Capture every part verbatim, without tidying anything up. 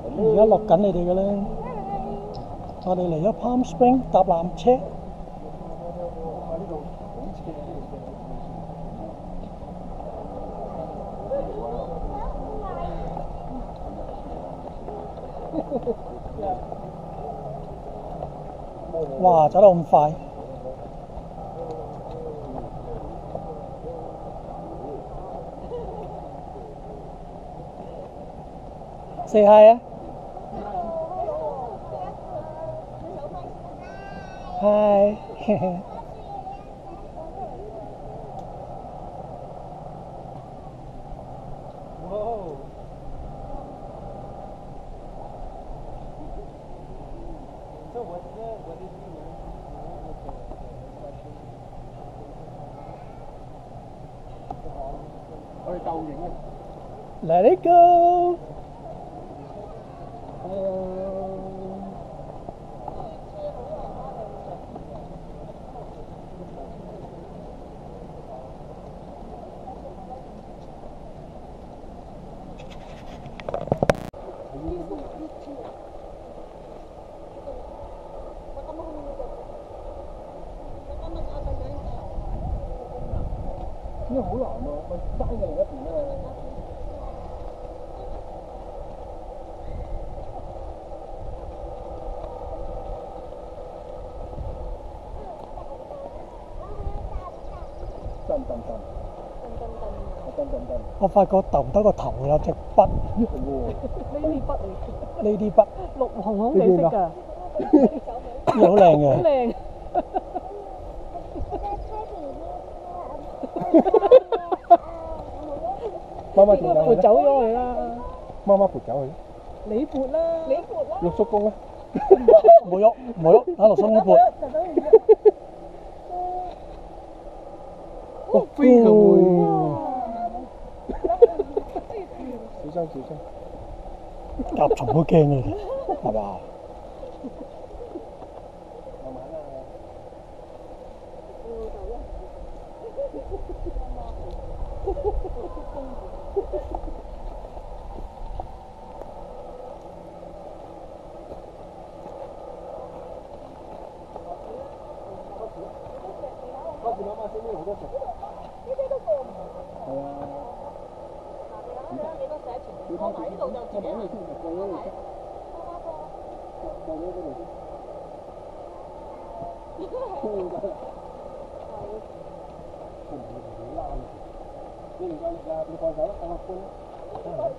而家落緊你哋嘅咧，我哋嚟咗 Palm Spring 搭纜車。哇！走得咁快。Say hi 啊 ！Hi 我哋鬥影啊 ！Let it go！ 因為好難喎，我爭嘅另一邊咧。震震震，震震震。 我發覺揼唔得個頭有隻筆。 咦係喎。 呢啲筆嚟。 呢啲筆。 綠紅紅地色㗎。 好靚嘅。 好靚。 媽媽點撥走咗佢啦。 媽媽撥走佢。 你撥啦，你撥啦。 陸叔公咧？ 冇喐，冇喐，等陸叔公撥。 哇！飛佢會。小心小心。 甲蟲都驚你哋，係嘛？ 慢慢啦。嗰邊諗下先，呢度好多隻。呢啲都過唔到。係啊。嗱，你睇下幾多隻全部過埋呢度就自己行。過咗嗰度先。過咗嗰度先。過咗。佢唔會同你拉住。你唔夠力啦，你放手啦，放下寬啦。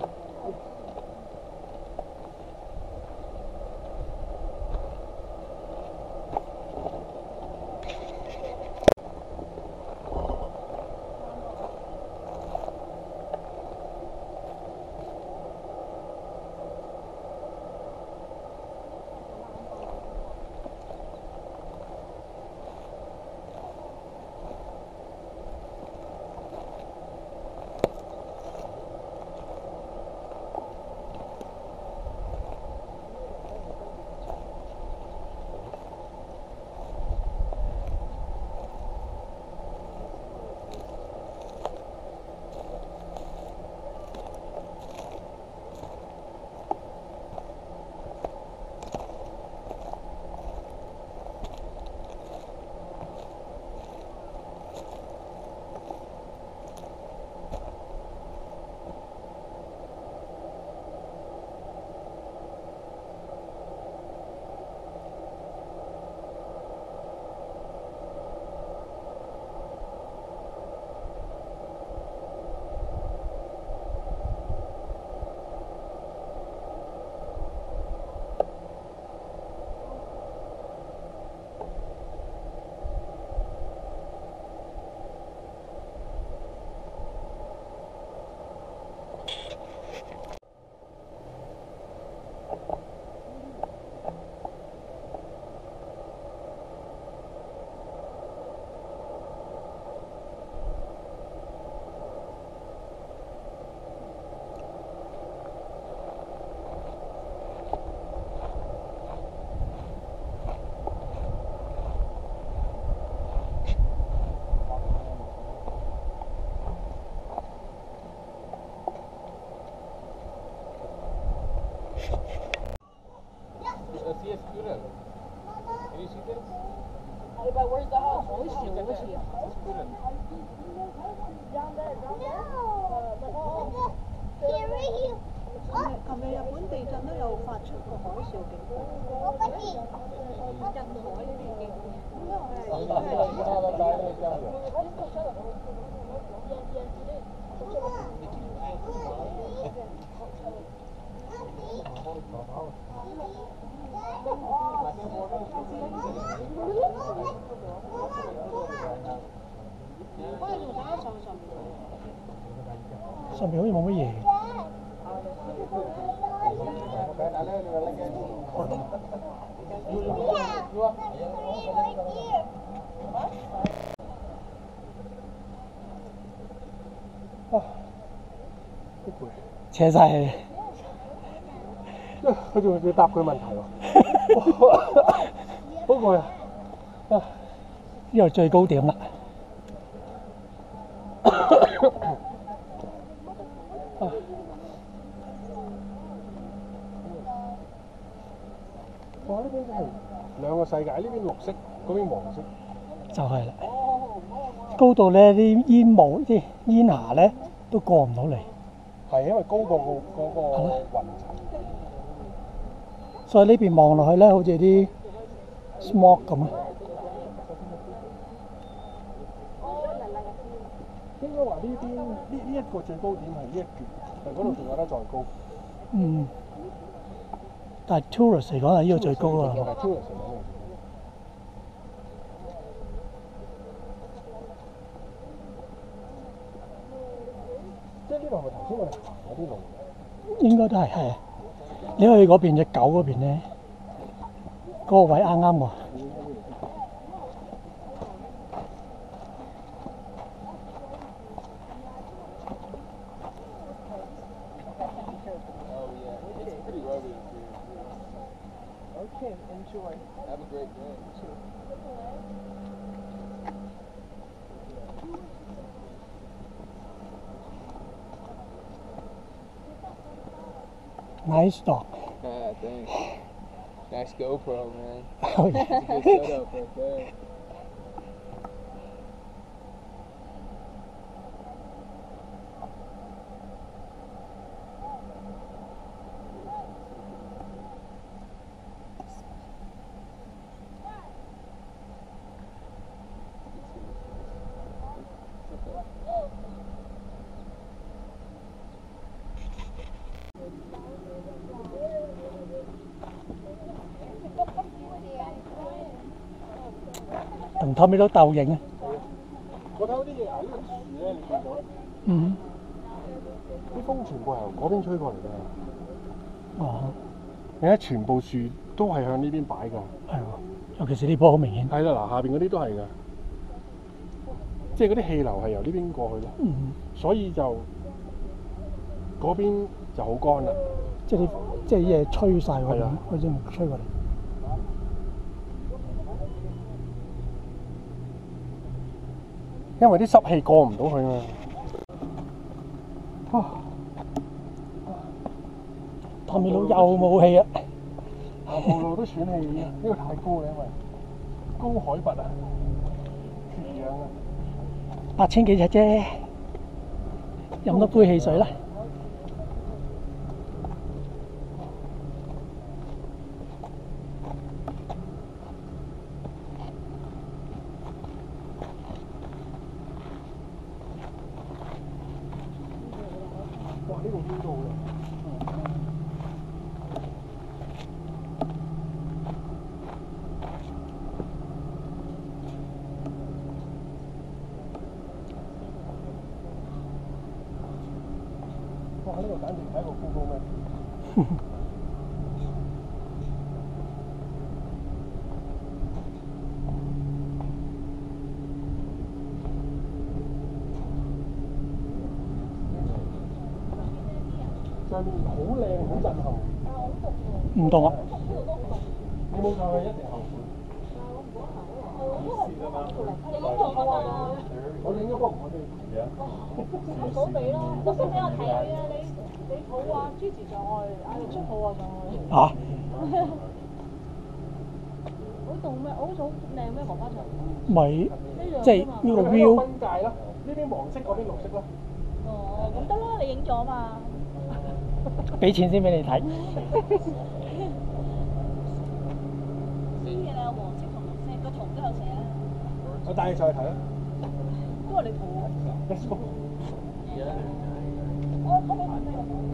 But where's the house? 好少好似啊。 琴日日本地震都有發出個海嘯警報。印海呢邊警上邊好似冇乜嘢。啊，好攰，扯晒氣。佢仲要答佢問題喎，好攰啊！啊，呢度最高點啦。哇！呢邊真係兩個世界，呢邊綠色，嗰邊黃色。就係啦，高度咧啲煙霧、啲煙霞咧都過唔到嚟。係因為高過個嗰個雲層，所以呢邊望落去咧，好似啲 smog 咁啊。應該話呢邊呢呢一個最高點係呢一橛，但嗰度仲有得再高。嗯。但係 tourist 嚟講係呢個最高啊。係 tourist 嚟講。即係呢度係咪頭先我哋行嗰啲路？應該都係係。你去嗰邊隻狗嗰邊咧，嗰、嗰個位啱啱喎。 Okay, enjoy. Have a great day. Nice dog. Ah, thanks. Nice GoPro, man. Oh, yeah. That's a good setup right there. Thằng Tommy都鬥影啊！ 我睇到啲嘢喺呢啲樹咧，你見到？ 嗯。 啲風全部係由嗰邊吹過嚟㗎。 哦。 你睇全部樹都係向呢邊擺㗎。 係喎，尤其是呢棵好明顯。 係啦，嗱下邊嗰啲都係㗎，即係嗰啲氣流係由呢邊過去咯。 嗯。 所以就嗰邊就好乾啦。 即係啲即係啲嘢吹晒嗰邊， 係啊， 嗰種吹過嚟。 因為啲濕氣過唔到去嘛。 啊！湯米佬又冇氣啊！ 行步路都喘氣，呢個太高啦，因為高海拔啊，缺氧啊。 八千幾尺啫，飲多杯汽水啦。 哇！呢度邊度嘅？哇！呢度簡直係一個 Google Map。上面好靚，好震撼。 唔凍啊！ 你冇上去一定後悔。我影咗幅我哋。 好俾咯，我想俾我睇啊你。 你肚啊，支持上去，嗌你出肚啊上去。 啊？ 好凍咩？好好靚咩？黃花場？ 咪即係呢個 view。 分界咯，呢邊黃色，嗰邊綠色咯。 哦，咁得啦，你影咗嘛？ 俾錢先俾你睇。 知嘅啦，黃色同綠色個圖都有寫啦。 我帶你上去睇啦。 都係你肚啊。 Let's go。 我我俾錢俾你。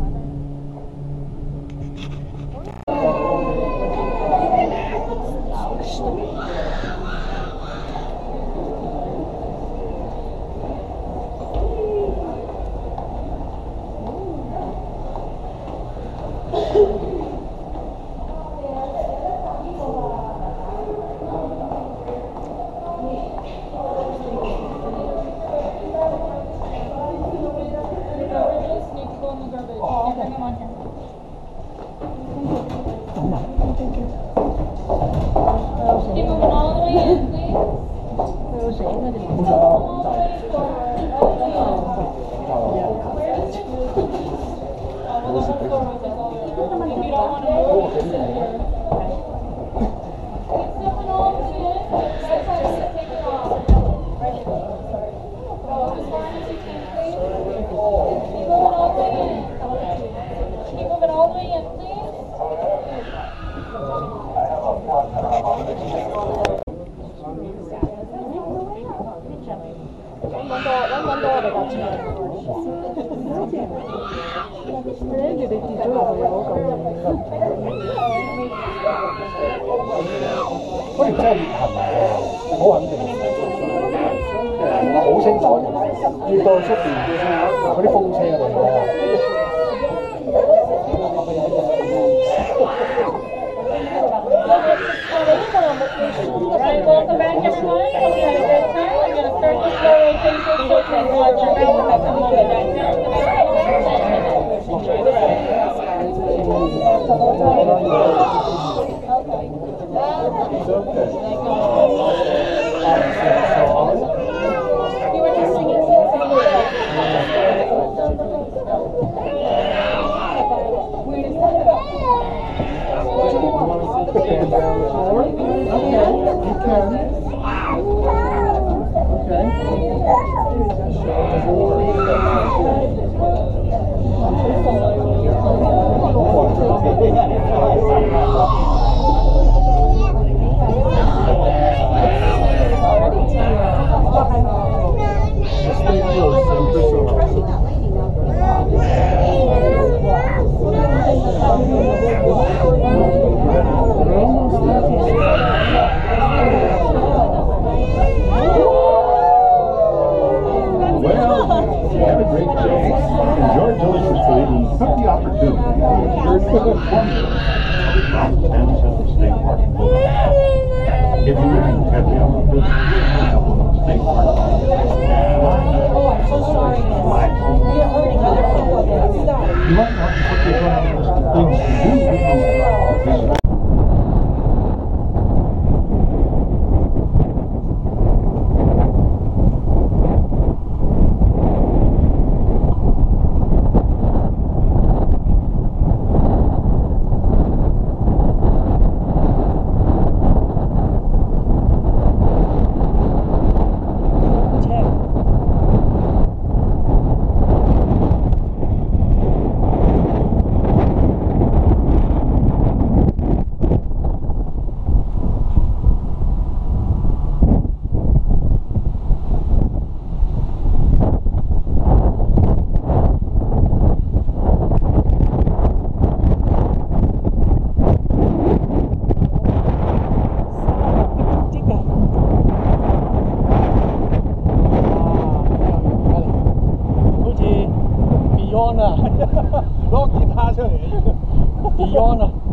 嗰條真係裂痕嚟好肯定，好清楚，要到出邊嗰啲風車嗰度。 Alright, welcome back everyone. Hope you had a good time. I'm going to start the slow rotation so you can watch your mouth as I'm moving back down to the back of the room. Enjoy the ride. You were just singing 攞吉他出嚟 ，Beyond 啊！